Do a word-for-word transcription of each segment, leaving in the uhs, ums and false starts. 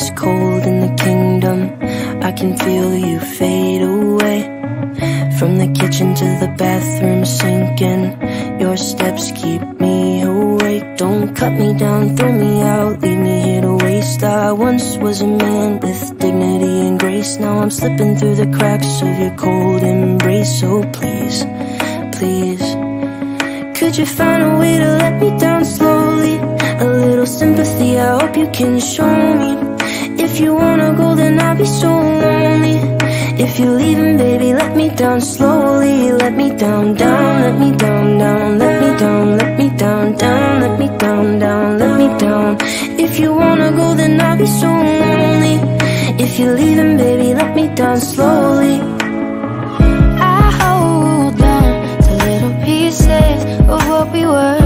ice cold in the kingdom. I can feel you fade away. From the kitchen to the bathroom sinking, your steps keep me awake. Don't cut me down, throw me out, leave me here to waste. I once was a man with dignity and grace. Now I'm slipping through the cracks of your cold embrace. So please, please, could you find a way to let me down slowly? A little sympathy, I hope you can show me. If you wanna go, then I'll be so lonely. If you're leaving, baby, let me down slowly. Let me down, down, let me down, down, let me down, let me down, down, let me down, down, let me down. If you wanna go, then I'll be so lonely. If you're leaving, baby, let me down slowly. I hold on to little pieces of what we were.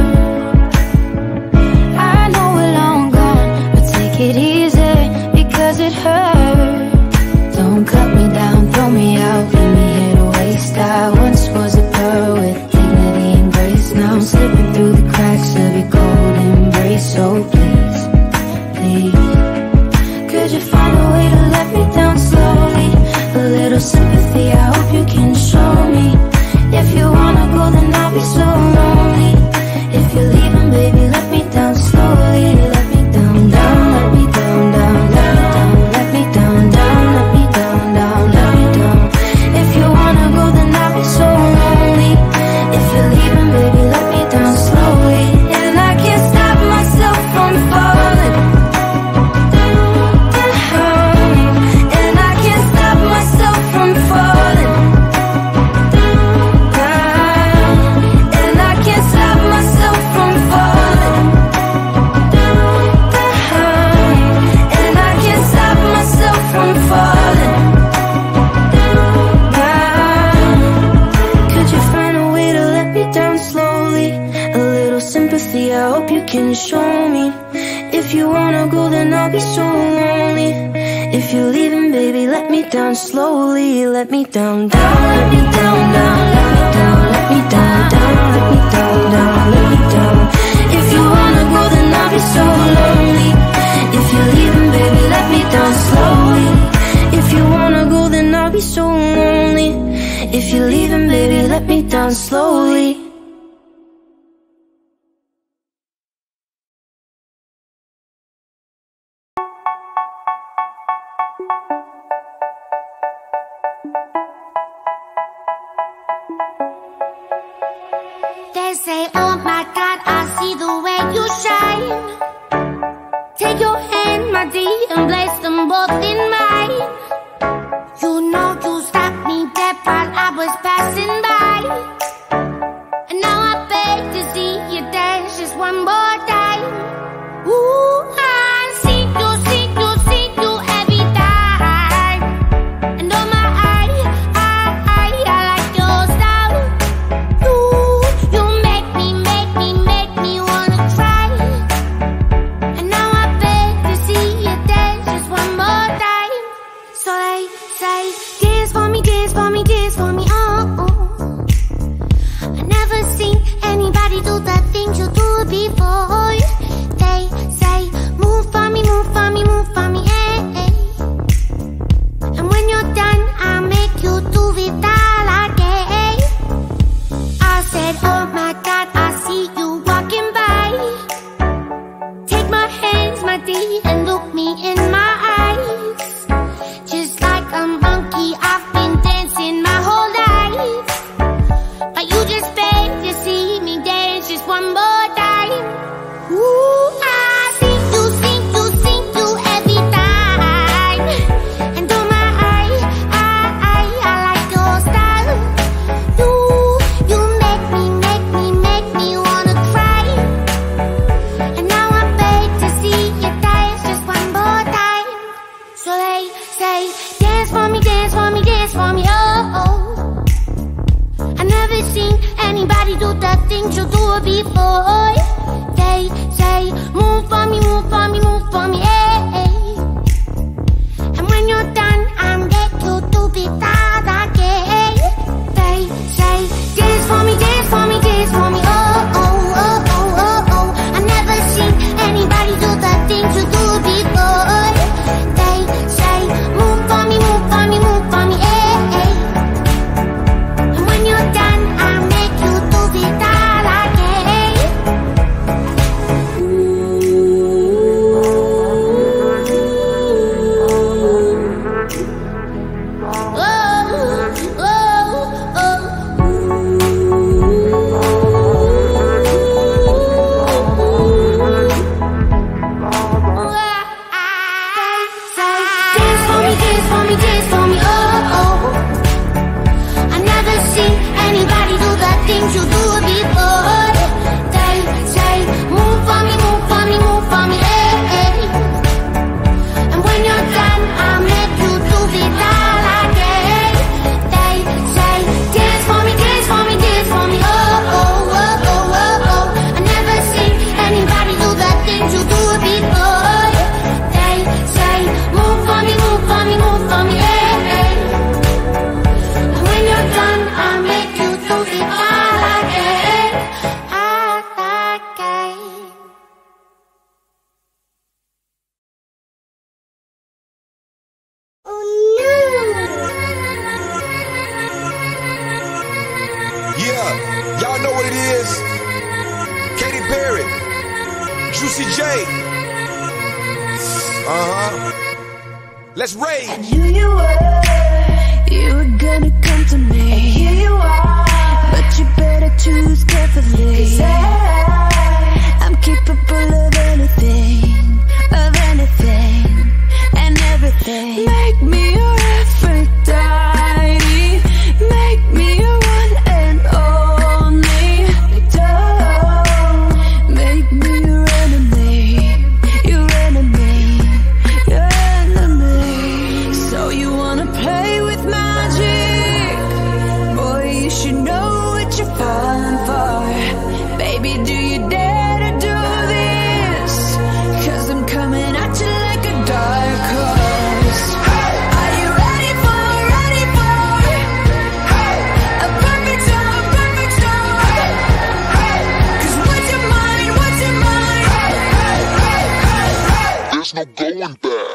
I know we're long gone, but take it easy, because it hurts. Don't cut me down, throw me out, leave me here to waste. I once was a pearl with dignity and grace. Now I'm slipping through the cracks of your cold embrace. So please, please, could you find a way to let me down slowly? A little sympathy, I hope you can show me. If you wanna go, then I'll be so lonely. If you're leaving, baby, let me down slowly. Let me down, down, let me down, down, let me down, let me down, down, let me down, down, let me down. If you wanna go, then I'll be so lonely. If you're leaving, baby, let me down slowly. And I can't stop myself from falling down. And I can't stop myself from falling down. And I can't stop myself from falling down. And I can't stop myself from falling down. Could you find a way to let me down slowly? A little sympathy, I hope you can show me. If you wanna go, then I'll be so lonely. If you're leaving, baby, let me down slowly. Let me down, down, let me down, down, let me down, let me down, down, let me down, down, let me down. If you wanna go, then I'll be so lonely. If you're leaving, baby, let me down slowly. If you wanna go, then I'll be so lonely. If you're leaving, baby, let me down slowly. They say, oh my God, I see the way you shine. Take your hand, my dear, and place them both in mine. You know you stopped me dead while I was passing by. And now I beg to see you dance just one more time. Ooh, I see you, see you, see you every time. And oh my, I, I, I, I like your style. You, you make me, make me, make me wanna try. And now I beg to see you dance just one more time. So they say, dance for me, dance for me, dance for me, oh, oh. I never seen anybody do the things you do before. They say, move for me, move for me, move for me, eh, eh. And when you're done, I'll make you do it all again. I said, oh my God, I see you walking by. Take my hands, my dear, and look me in my eyes. Just like a monkey, I've been dancing my whole life. But you just beg to see me dance just one more time. Ooh, I see you, see you, see you every time. And oh my, I, I, I, I like your style. You, you make me, make me, make me wanna cry. And now I beg to see you dance just one more time. So they say, dance for me, dance for me, dance for me, oh, oh. I never seen anybody do the things you do before. They say, move for me, move for me, move for me, eh, eh. And when you're done, I'll make you do it all again. They say, dance for me, dance for me, dance for me, oh, oh, oh, oh, oh, oh. I never seen anybody do the things you do before. Yeah, y'all know what it is. Katy Perry, Juicy J. Uh-huh. Let's rage. I knew you were, you were gonna come to me. And here you are, but you better choose carefully. 'Cause I, I'm capable of anything, of anything, and everything. Make me your Aphrodite, make me your one and only. Don't make me your enemy, your enemy, your enemy. So you wanna play with magic? Boy, you should know what you're falling for. Baby, do you dare to do this? 'Cause I'm coming at you like a dark horse. Are you ready for, ready for a perfect storm, perfect storm? 'Cause what's your mind, what's your mind? There's no going back.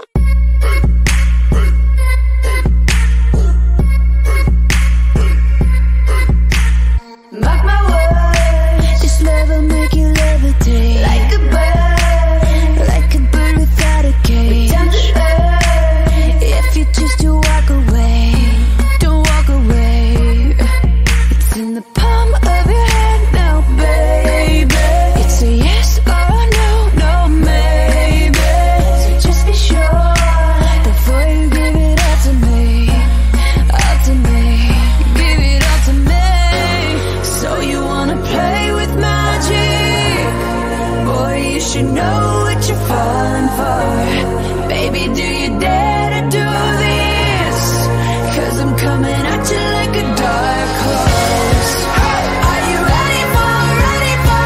Mark my words, this love will make you levitate. Like a bird, like a bird without a cage. Down to earth, if you choose to walk away, don't walk away. It's in the palm of your hand now, baby. It's a yes or no, no maybe. So just be sure before you give it all to me, all to me. Give it all to me. So you wanna play with magic? Boy, you should know what you're falling for. Baby, do you dare to do this? 'Cause I'm coming at you like a dark horse. Are you ready for, ready for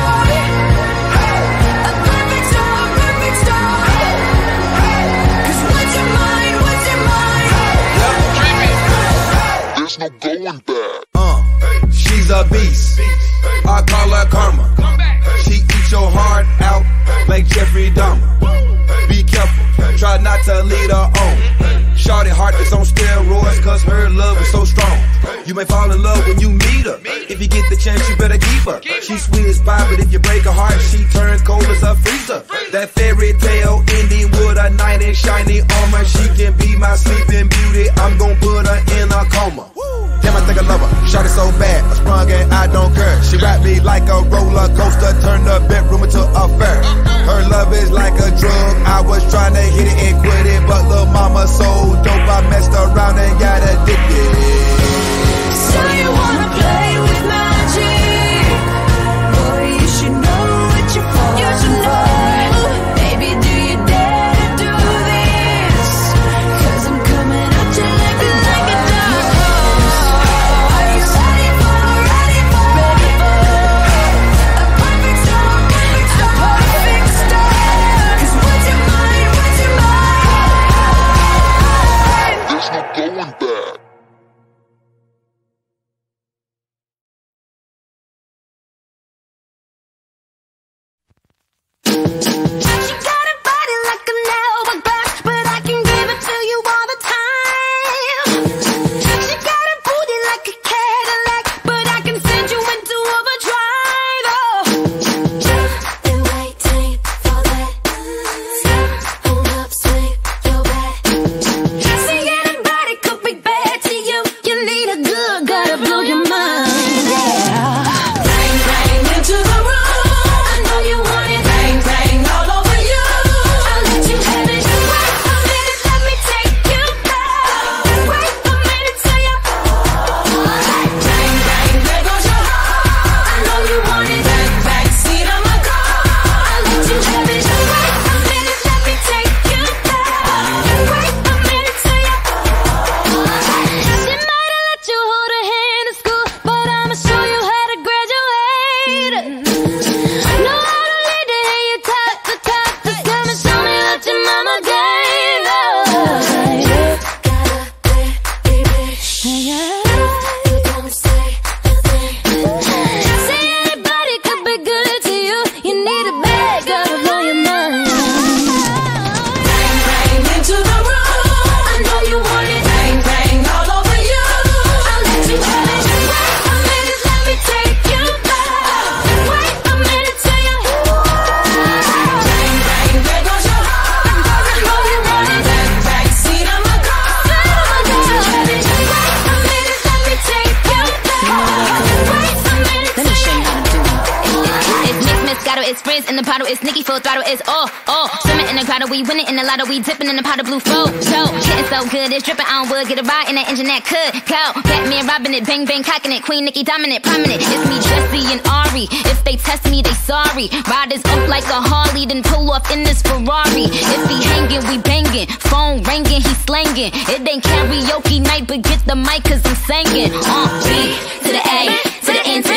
a perfect storm, perfect storm? 'Cause what's your mind, what's your mind? There's no going back. Uh, she's a beast. I call her karma. She eats your heart out like Jeffrey Dahmer. Be careful, try not to lead her on. Shorty heart is on steroids 'cause her love is so strong. You may fall in love when you meet her. If you get the chance, you better keep her. She's sweet as pie, but if you break her heart, she turns cold as a freezer. That fairy tale ending with a knight in shiny armor. She can be my sleeping beauty. I'm gonna put her in a coma. Damn, I think I love her. Shorty so bad, I sprung and I don't care. She wrapped me like a roller coaster, turned the bedroom into a fair. Her love is like a drug. I was trying to hit it and quit it, but lil' mama so dope, I messed around and got addicted. So you wanna play with magic? Boy, you should know what you're falling for. Baby, do you dare to do this? 'Cause I'm coming at you like a, like a dark horse. Are you ready for, ready for, ready for a perfect storm, perfect storm, a perfect storm? 'Cause what's your mind, what's your mind? There's no going back. She got a body like an hourglass, but I can give it to you all the time. She got a booty like a Cadillac, but I can send you into overdrive. Oh, been waiting for that. Hold up, swing your back. See, anybody could be bad to you. You need a good, gotta blow your mind. Yeah. Bang, bang into the room. I know you want it. Bang, bang all over it's frizz in the bottle, it's Nicki full throttle, it's oh, oh. Swimming in the grotto, we winning in the lotto, we dipping in the pot of blue flow. So, getting so good, it's dripping on wood, get a ride in that engine that could go. Batman robbing it, bang bang cocking it, Queen Nicki dominant, prominent. It's me, Jesse and Ari. If they test me, they sorry. Riders up like a Harley, then pull off in this Ferrari. If he hanging, we banging. Phone ringing, he slanging. It ain't karaoke night, but get the mic 'cause I'm singing. Uh, B to the A, to the N, to the